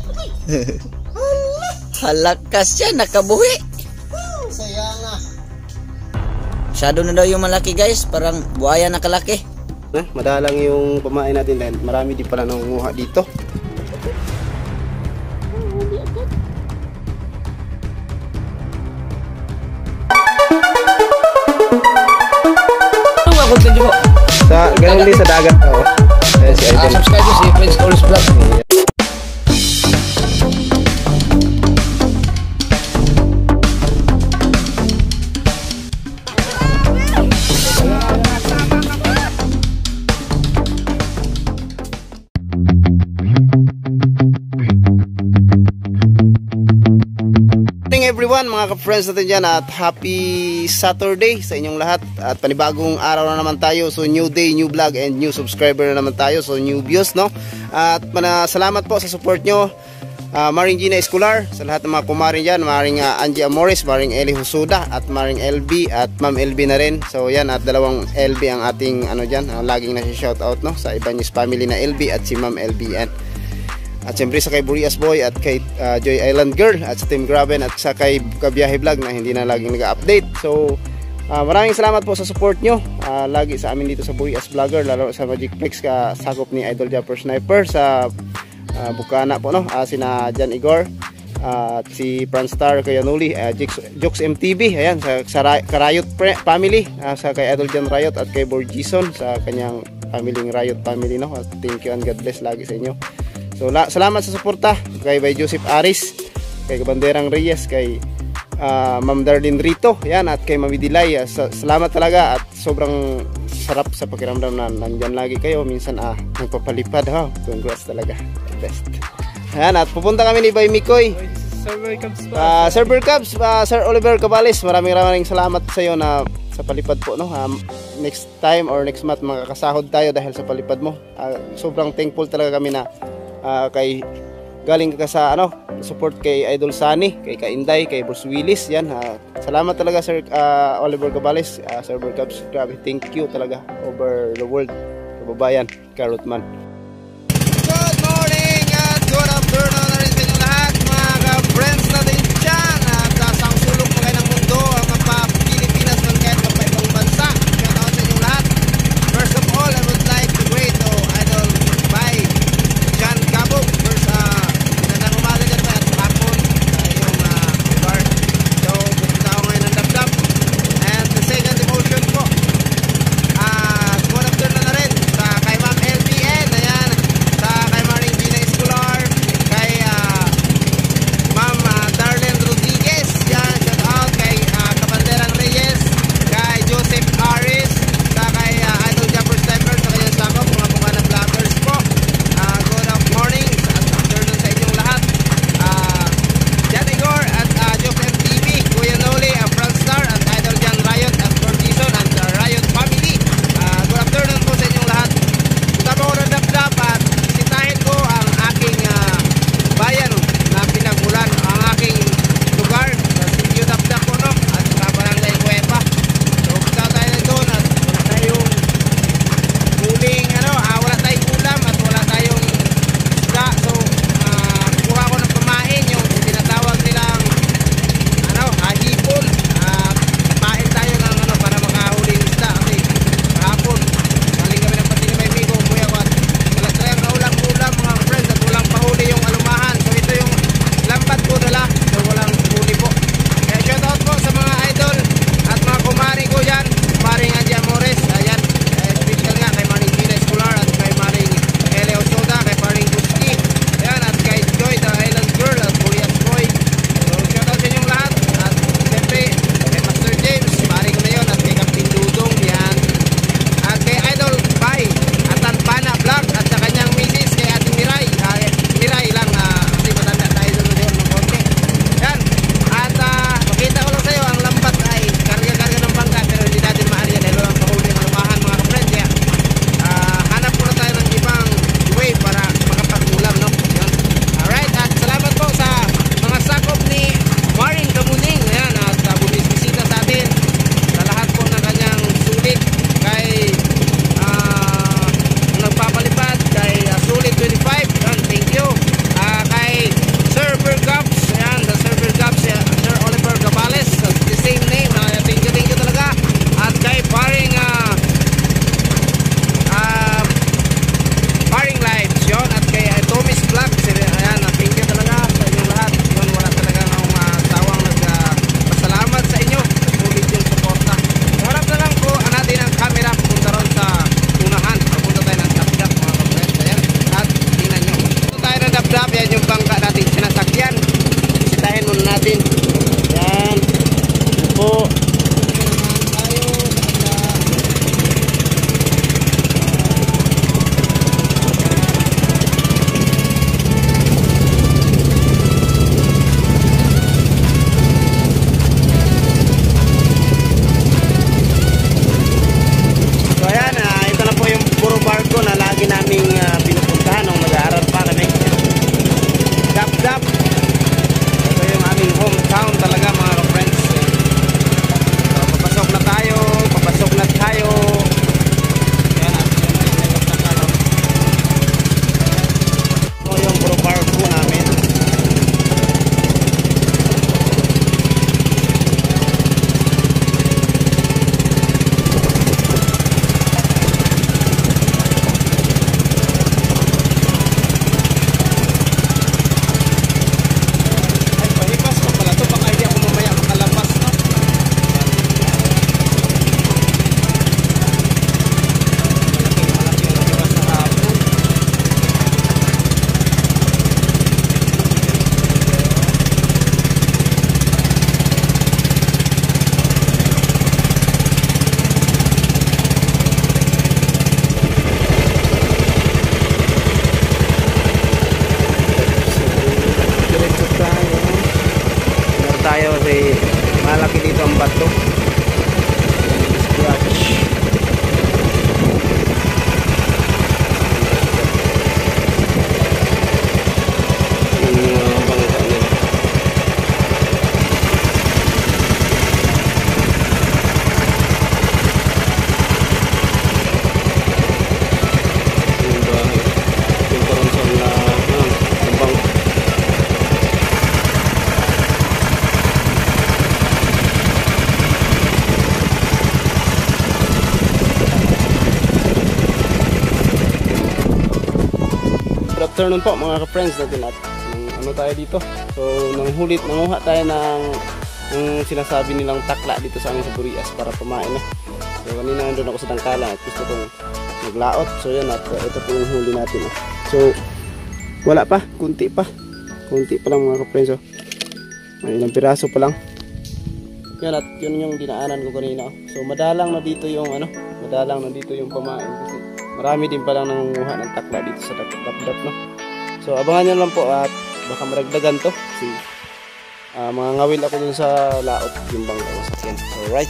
Halakas siya, nakabuhi. Saya nga. Masyado na daw yung malaki guys, parang buhaya na kalaki. Madalang yung pamain natin dahil marami di pala nangunguha dito. Sa ganun din sa dagat. Si Idol. Subscribe si Prince Coles Vlog. Everyone, mga ka-friends natin dyan, at happy Saturday sa inyong lahat at panibagong araw na naman tayo. So new day, new vlog and new subscriber na naman tayo, so new views, no? At salamat po sa support nyo, Maring Gina Escolar, sa lahat ng mga kumarin dyan, Maring Angie Amores, Maring Eli Husuda at Maring LB at Ma'am LB na rin. So yan, at dalawang LB ang ating dyan, laging nasi-shoutout, no? Sa Ibanez family na LB at si Ma'am LBN. At siyempre sa kay Burias Boy at kay Joy Island Girl at sa Team Graben at sa kay Kabiyahe Vlog na hindi na laging nag-update. So maraming salamat po sa support nyo lagi sa amin dito sa Burias Vlogger, lalo sa Magic Flex ka sakop ni Idol Japper Sniper, sa Bukana po, no? Sina Jan Igor at si Pranstar kay Anuli, Jokes MTV, ayan, sa Riot family, sa kay Idol Jan Riot at kay Borgison sa kanyang family Riot family, no? At thank you and God bless lagi sa inyo. So salamat sa suporta kay Bay Joseph Aris, kay Banderang Reyes, kay Ma'am Darlene Rito, yan, at kay Mami Dilay. Salamat talaga at sobrang sarap sa pakiramdam na nandyan lagi kayo. Minsan nagpapalipad, ha. Congrats talaga. Best. Ayan, at pupunta kami ni Bay Mikoy. Server Cubs, Sir Oliver Cabales, maraming salamat sa iyo na sa palipad po, no? Next time or next month makakasahod tayo dahil sa palipad mo. Sobrang thankful talaga kami na kay galing ka sa support kay Idol Sunny, kay Kainday, kay Bruce Willis, yan. Salamat talaga Sir Oliver Cabales, Server Cubs, grabe, thank you talaga over the world, kababayan, Karotman. Good morning at good afternoon na rin sa inyo lahat, mga ka-friends natin dyan, at sa sulok pa kayo ng mundo, ang mapa-Pilipinas ng kahit mapa-ibang bansa. Shoutout sa inyo lahat. First of all, I would like to greet Idol Bay John Cabo. First, nandang umaga dyan pa at hapon sa iyong lugar. So, pupunta ako ngayon ng Dapdap. And the second emotion po, good afternoon na rin sa kay Ma'am LBN. natin. Yan. Yan po. Tayo si malaki dito ang bato. Scratch. Bangka nila. Yung karunsan na bangka. Good afternoon po mga ka-friends natin at ano tayo dito. So nanguha tayo ng sinasabi nilang takla dito sa amin sa Burias para pamain na. So kanina nandun ako sa Dangkala at gusto kong maglaot. So yan at ito po yung huli natin. So wala pa, kunti pa lang mga ka-friends. So may ilang piraso pa lang. Yan at yun yung dinaanan ko kanina. So madalang na dito yung pamain kasi marami din palang nangunguha ng takla dito sa dap-dap, no? So abangan nyo lang po at baka maragdagan to kasi mga ngawil ako dun sa laot yung bangka ko sa akin. Alright.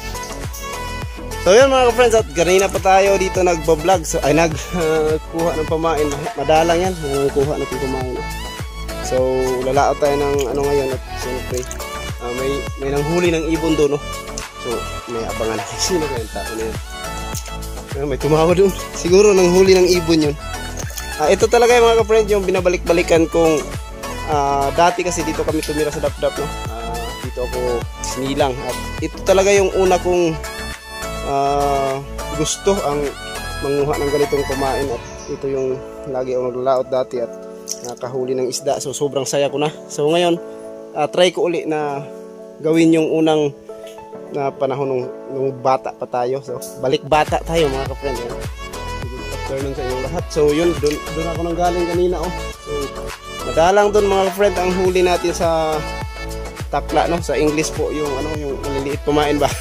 So yun mga ka-friends at kanina pa tayo dito nagbablog. So ay nagkuha ng pamain. Madalang yan yung kuha natin pamain. So lalaot tayo ng ano ngayon at siyempre may nanghuli ng ibon doon, no? So may abangan natin sino kaya yung tao na yun. May tumawa doon. Siguro nang huli ng ibon yun. Ito talaga yung mga ka-friend yung binabalik-balikan kong dati kasi dito kami tumira sa dap-dap, no? Dito ako sinilang. At ito talaga yung una kong gusto ang manguha ng ganitong kumain. At ito yung lagi ako naglalaot dati at nakahuli ng isda. So sobrang saya ko na. So ngayon, try ko uli na gawin yung unang na panahon nung bata pa tayo. So balik bata tayo mga ka-friend. Good afternoon sa inyong lahat. So yun, doon ako nang galing kanina, oh. So madalang doon mga ka-friend ang huli natin sa takla, no? Sa English po yung yung maliliit pamain ba.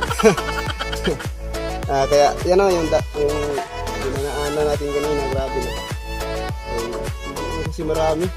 Kaya yan, oh, yung dinanaanan natin kanina, grabe na. Kasi marami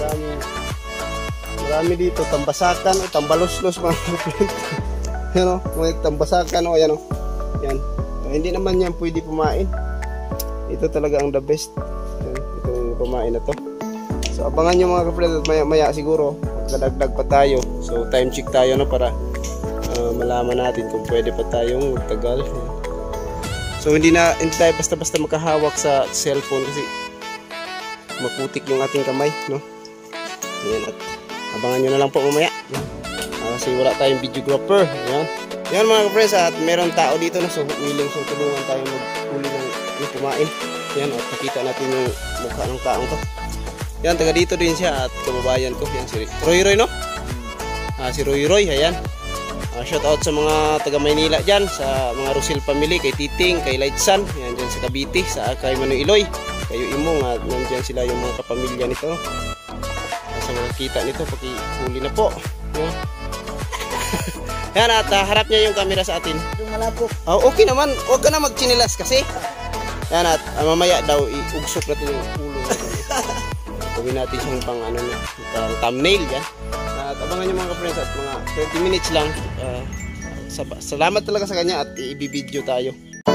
dito, tambasakan o tambaloslos mga ka-friend. Yan, may tambasakan, yan, yan. Hindi naman yan pwede pumain. Ito talaga ang the best. Yan, itong pumain na to. So abangan nyo mga ka-friend at maya siguro magdadagdag pa tayo. So time check tayo na para malaman natin kung pwede pa tayong magtagal. So hindi tayo basta-basta makahawak sa cellphone kasi maputik yung ating kamay, no? Yan, at abangan nyo na lang po mamaya. Kasi wala tayong videographer. Yan mga ka-friends, at meron tao dito na so willing so tulungan tayo maghuli ng kumain. Yan, at nakita natin yung mukha ng taong to. Yan, taga dito din siya at kababayan ko. Yan si Roy, no? Si Roy, ayan. Shout out sa mga taga Maynila dyan, sa mga Rosil family, kay Titing, kay Lightsan, yan dyan sa Cavite, sa kay Manoy Iloy, kayo Imong, at nandyan sila yung mga kapamilya nito. Sa mga kita nito, pakihuli na po. Yan at harap niya yung camera sa atin. Yung malapok. Oh, okay naman. Huwag ka na magchinilas kasi. Yan at mamaya daw iugsok natin yung ulo. Gawin natin siyang pang ano na, pang thumbnail yan. At abangan niyo mga ka-friends at mga 30 minutes lang. Salamat talaga sa kanya at i-video tayo.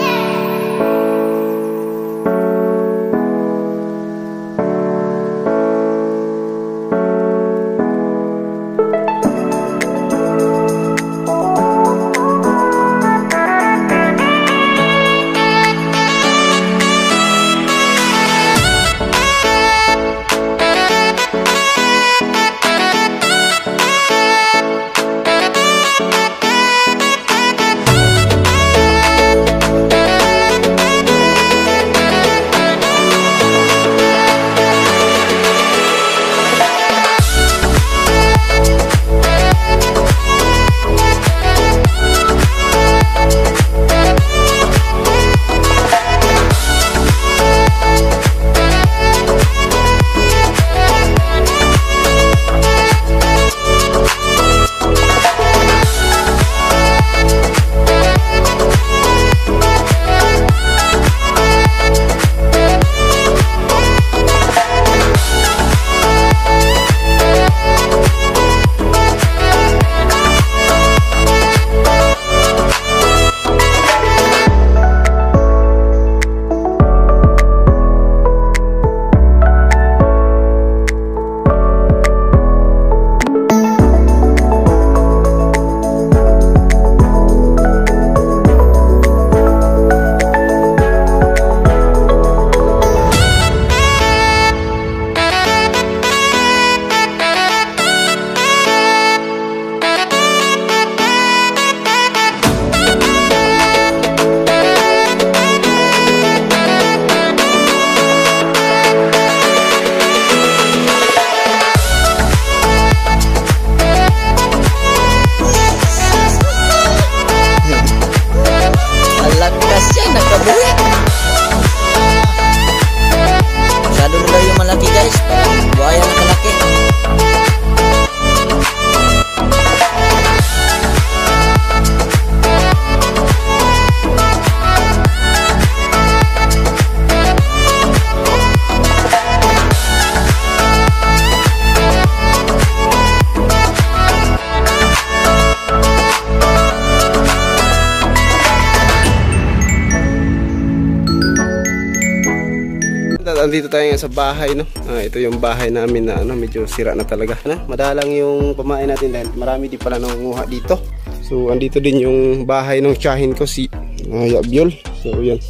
Andito tayo sa bahay, no? Ito yung bahay namin na ano, medyo sira na talaga. Madalang yung pamain natin dahil marami di pala nangunguha dito. So andito din yung bahay ng tiyahin ko, si Yabyol. So yan.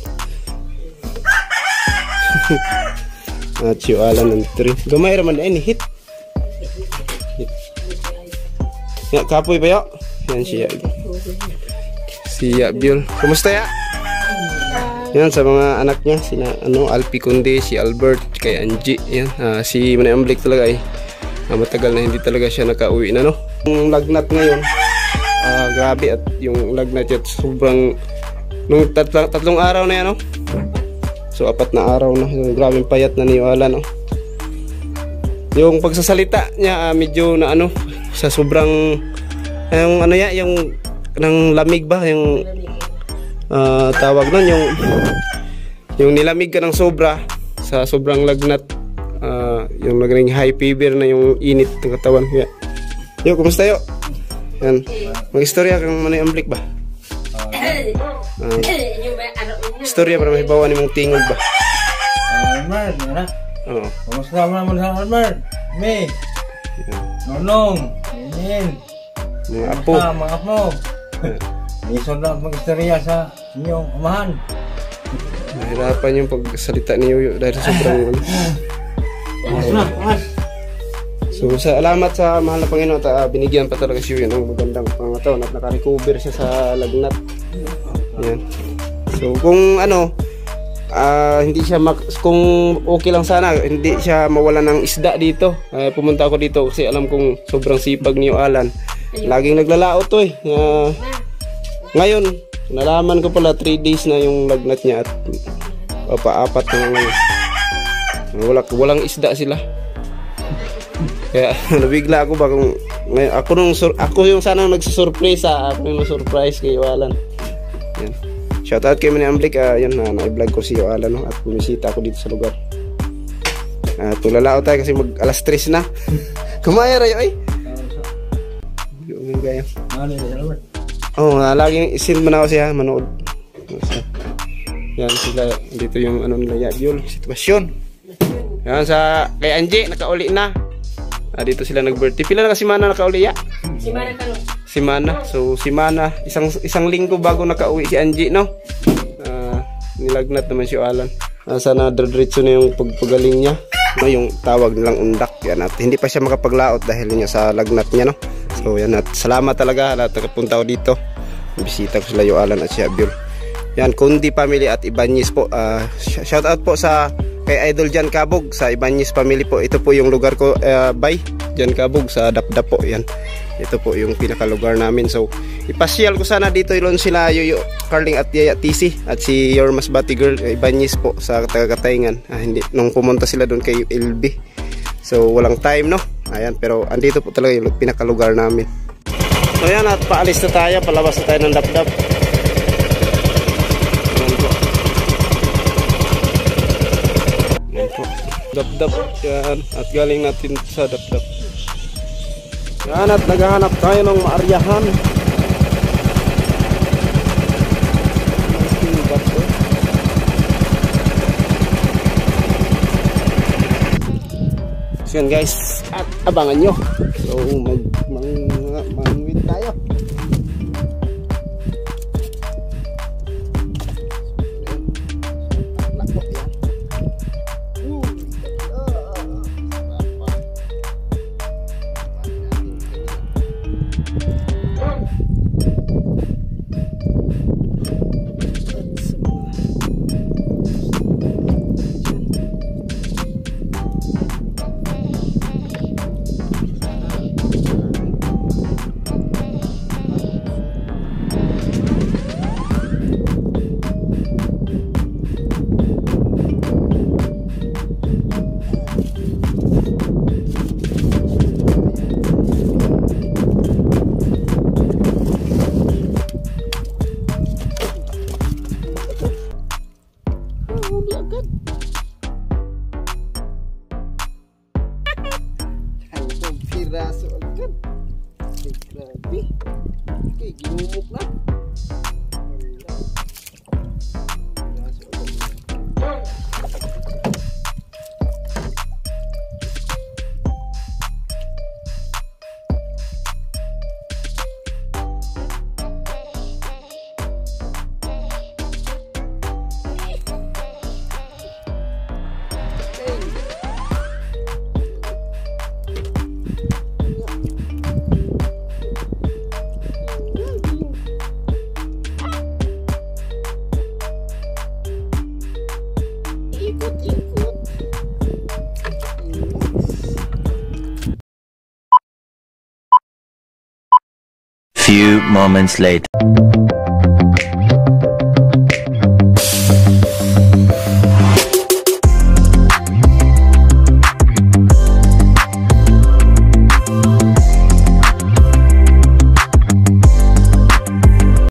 At yung alan ng tree. Gamay raman na hit. Ya, kapoy ba yun? Yan siya. Si Yabyol. Kumusta ya? Yan sa mga anak niya, sina Alpi Kunde, si Albert, kay Angie, yan. Si Manay Amblik talaga matagal na hindi talaga siya nakauwi na, no. Yung lagnat ngayon, grabe, at yung lagnat yun sobrang nung tatlong araw na yan, no. So 4 na araw na, grabe payat na niwala, no. Yung pagsasalita niya medyo na sa sobrang yung yung nang lamig ba, yung tawag nun, yung nilamig ka ng sobra sa sobrang lagnat, yung naging high fever na yung init ng katawan. Yo, kumusta yo? Yan, mag-istorya kang Manay Amblik ba? Istorya para mahibawan ni mong tingog ba? Almar, na? Oo. Kumusta mo naman sa Almar? May Nonong, Inin, mga apo. Mga apo. Isod na mag-istorya sa inyong amahan. Nahirapan yung pagsalita ni Yoyo dahil sobrang So salamat sa mahal na Panginoon at binigyan pa talaga si Yoyo ng magandang pangataon at naka-recover siya sa lagnat. Yan. So kung hindi siya kung okay lang sana, hindi siya mawala ng isda dito. Pumunta ako dito kasi alam kong sobrang sipag niyo Alan. Laging naglalao to Ngayon, nalaman ko pala 3 days na yung lagnat niya at paapat na walang isda sila. Kaya nabigla ako bagong ngayon, ako yung sanang nagsusurprise, ako yung surprise kay Alan. Yan. Shoutout kay Manny Amblik, yan na-vlog ko si Alan, no? At bumisita ako dito sa lugar. At tulalao tayo kasi mag alas 3 na. Kumaya rayo ay. Gaya. Oh, laging isin mo na ako siya manood. Yan sila dito yung ano nila yung sitwasyon. Yan sa kay Angie nakauli na. Dito sila nag-birthday. Pila na kasi Mana nakauli ya? Si Mana. So si Mana isang linggo bago nakauwi si Angie, no? Nilagnat naman si Alan. Sana diretso na yung pagpagaling niya. No, yung tawag nilang undak. Yan at hindi pa siya makapaglaot dahil niya sa lagnat niya, no? So yan at salamat talaga lahat nakapunta ko dito. Bisita ko sila yung Alan at si Abir. Yan, Kundi family at Ibanez po. Shout out po sa kay Idol Jan Cabog sa Ibanez family po. Ito po yung lugar ko, by Jan Cabog sa Dapdap po. Yan. Ito po yung pinakalugar namin. So ipasyal ko sana dito ilon sila Yoyo Carling at Yaya TC at si Your Mas Bati Girl Ibanez po sa Tagakatayngan. Hindi nung pumunta sila doon kay LB. So walang time, no? Ayan, pero andito po talaga yung pinakalugar namin. So ayan, at paalis na tayo, palabas na tayo ng Dapdap. Ayan po. Ayan po. Dapdap yan, at galing natin sa Dapdap. Ayan, at naghahanap tayo ng maaryahan. So yan guys, at abangan nyo. So mag-wait tayo. Piraso agad. Grabe. Okay, ginumok na. Piraso agad. Few moments later.